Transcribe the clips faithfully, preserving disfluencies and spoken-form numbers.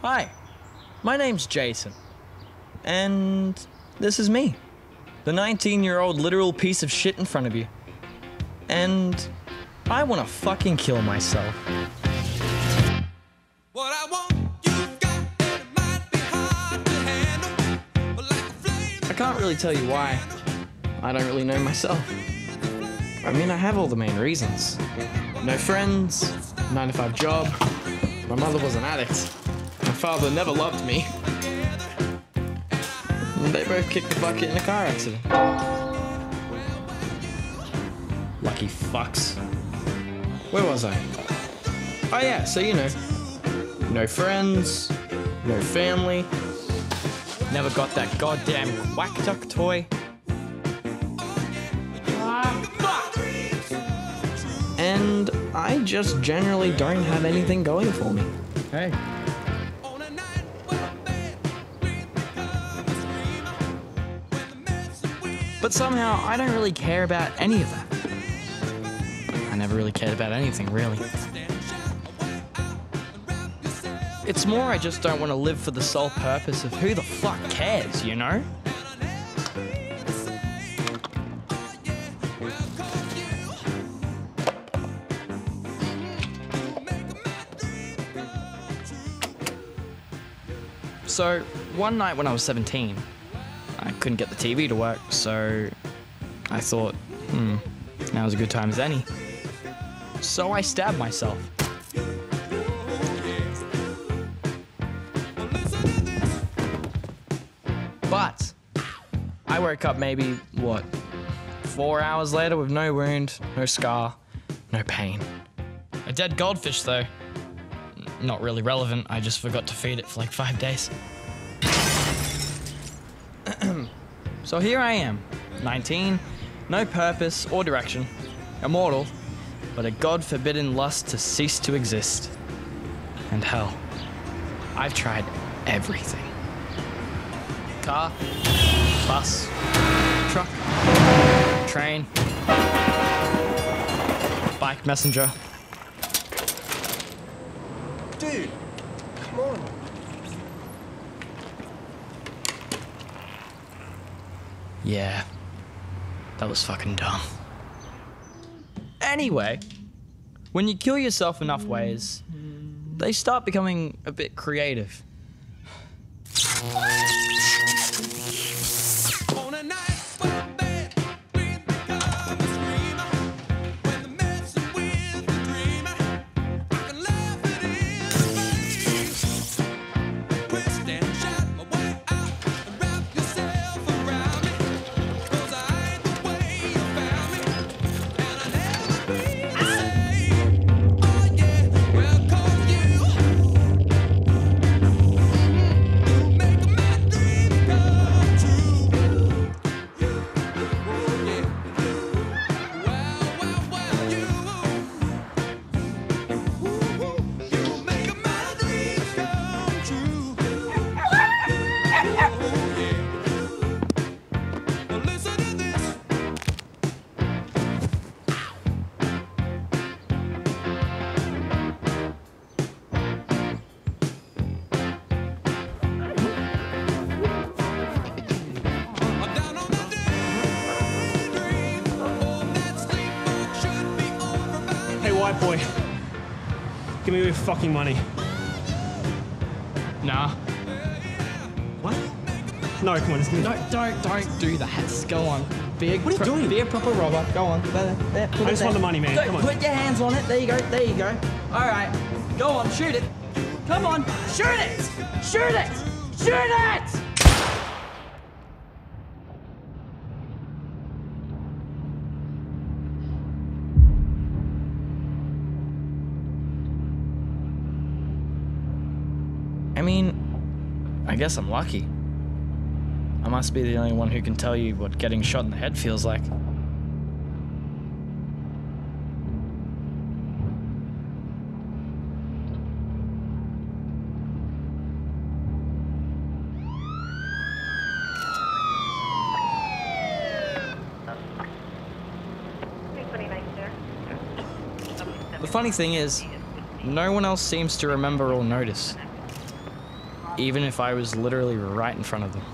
Hi, my name's Jason, and this is me, the nineteen-year-old literal piece of shit in front of you. And I want to fucking kill myself. What I want, you've got, and it might be hard to handle, but like a flame. I can't really tell you why. I don't really know myself. I mean, I have all the main reasons. No friends, nine to five job, my mother was an addict, my father never loved me. And they both kicked the bucket in a car accident. Lucky fucks. Where was I? Oh yeah, so you know, no friends, no family, never got that goddamn quack duck toy. Ah, fuck! And I just generally don't have anything going for me. Hey. But somehow, I don't really care about any of that. I never really cared about anything, really. It's more I just don't want to live for the sole purpose of who the fuck cares, you know? So, one night when I was seventeen, I couldn't get the T V to work, so I thought, hmm, now's a good time as any. So I stabbed myself. But I woke up maybe, what, four hours later with no wound, no scar, no pain. A dead goldfish, though. Not really relevant, I just forgot to feed it for like five days. So here I am, nineteen, no purpose or direction, immortal, but a God-forbidden lust to cease to exist. And hell, I've tried everything. Car, bus, truck, train, bike messenger. Dude, come on. Yeah, that was fucking dumb. Anyway, when you kill yourself enough ways, they start becoming a bit creative. White boy, give me your fucking money. Nah. What? No, come on, just give me. Don't, don't, don't do that. Go on. Be a, What are you doing? Be a proper robber. Go on. There, there, put I it just there. want the money, man. Don't Come on. Put your hands on it. There you go. There you go. All right. Go on. Shoot it. Come on. Shoot it. Shoot it. Shoot it. I mean, I guess I'm lucky. I must be the only one who can tell you what getting shot in the head feels like. The funny thing is, no one else seems to remember or notice. even if I was literally right in front of them.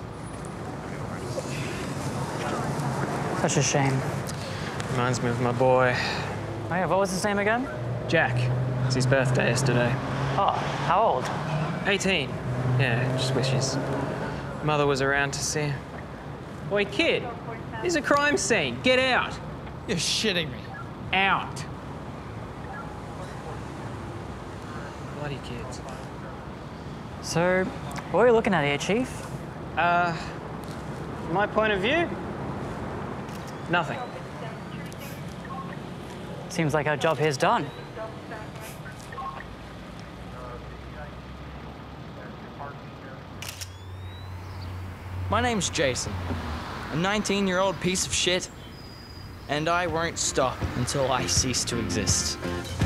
Such a shame. Reminds me of my boy. Oh yeah, what was his name again? Jack. It's his birthday yesterday. Oh, how old? eighteen. Yeah, just wishes. Mother was around to see him. Oi, kid. There's a crime scene. Get out. You're shitting me. Out. Bloody kids. So, what are you looking at here, Chief? Uh, from my point of view, nothing. Seems like our job here's done. My name's Jason, a nineteen-year-old piece of shit, and I won't stop until I cease to exist.